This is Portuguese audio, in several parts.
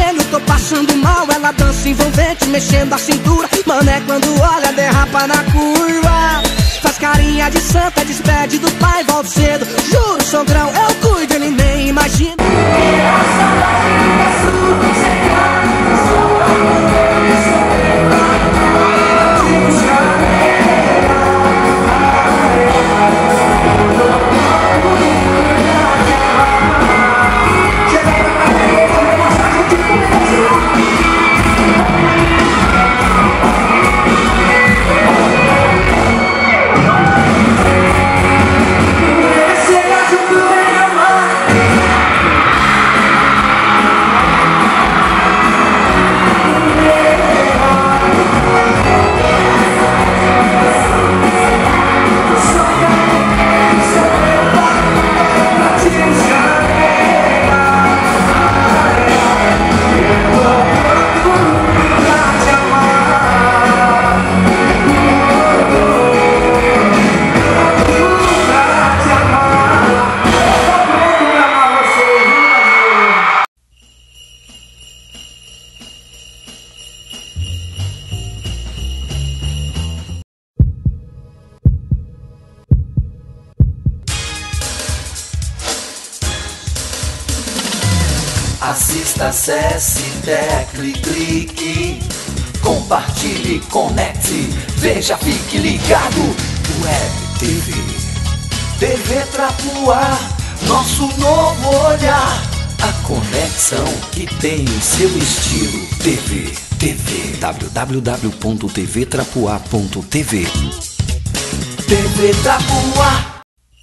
vermelho, tô passando mal. Ela dança envolvente, mexendo a cintura. Mano, é quando olha, derrapa na curva. Faz carinha de santa, despede do pai, volta cedo. Juro, sogrão, eu cuido, ele nem imagina. Assista, acesse, tecle, clique, compartilhe, conecte, veja, fique ligado. Web TV, TV Trapuá, nosso novo olhar. A conexão que tem o seu estilo. TV, www.tvtrapuá.tv. TV Trapuá.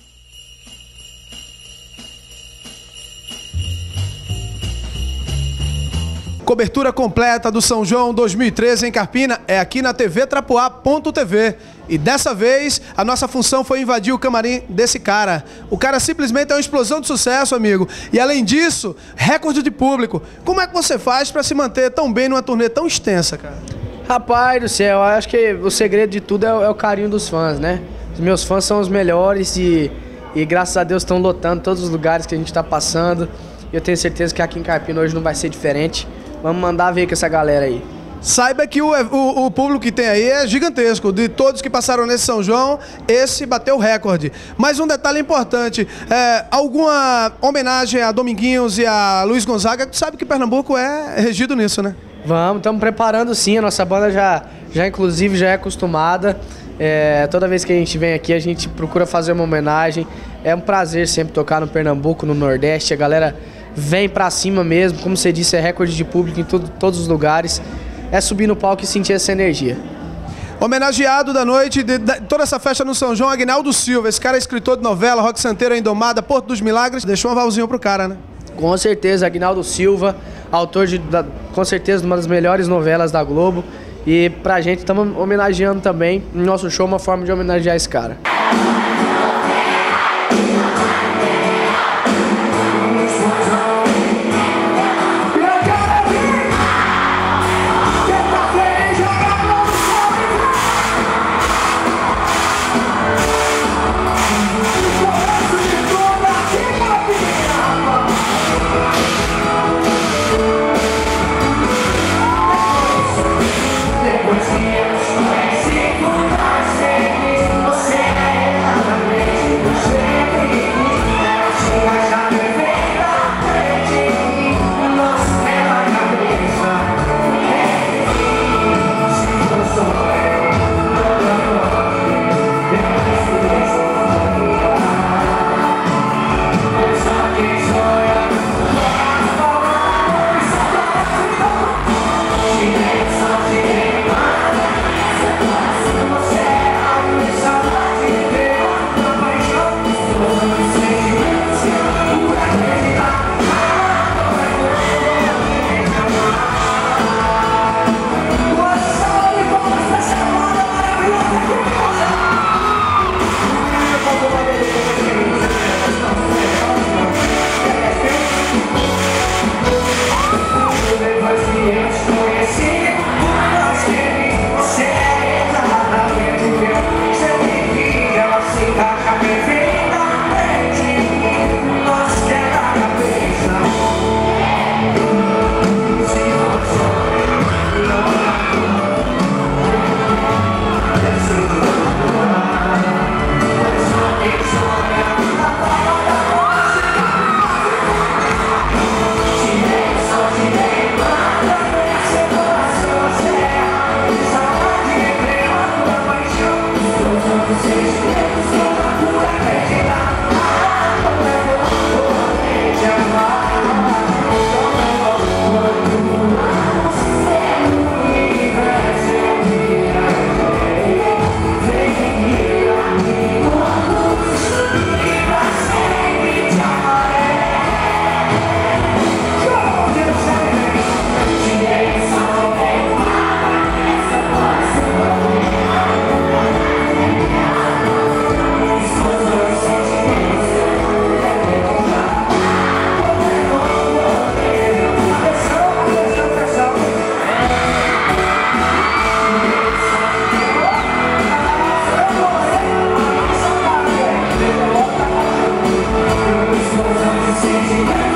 Cobertura completa do São João 2013 em Carpina é aqui na tvtrapuá.tv. E dessa vez, a nossa função foi invadir o camarim desse cara. O cara simplesmente é uma explosão de sucesso, amigo. E além disso, recorde de público. Como é que você faz para se manter tão bem numa turnê tão extensa, cara? Rapaz do céu, acho que o segredo de tudo é o carinho dos fãs, né? Os meus fãs são os melhores e graças a Deus estão lotando todos os lugares que a gente está passando. E eu tenho certeza que aqui em Carpina hoje não vai ser diferente. Vamos mandar ver com essa galera aí. Saiba que o público que tem aí é gigantesco. De todos que passaram nesse São João, esse bateu o recorde. Mas um detalhe importante, alguma homenagem a Dominguinhos e a Luiz Gonzaga? Tu sabe que Pernambuco é regido nisso, né? Vamos, estamos preparando sim. A nossa banda já inclusive já é acostumada. Toda vez que a gente vem aqui, a gente procura fazer uma homenagem. É um prazer sempre tocar no Pernambuco, no Nordeste. A galera vem pra cima mesmo, como você disse, é recorde de público em todos os lugares. É subir no palco e sentir essa energia. Homenageado da noite, de toda essa festa no São João, Aguinaldo Silva. Esse cara é escritor de novela, Rock Santeiro, A Indomada, Porto dos Milagres. Deixou um avalzinho pro cara, né? Com certeza, Aguinaldo Silva, autor com certeza, de uma das melhores novelas da Globo. E pra gente, estamos homenageando também, no nosso show, uma forma de homenagear esse cara. Itapuá.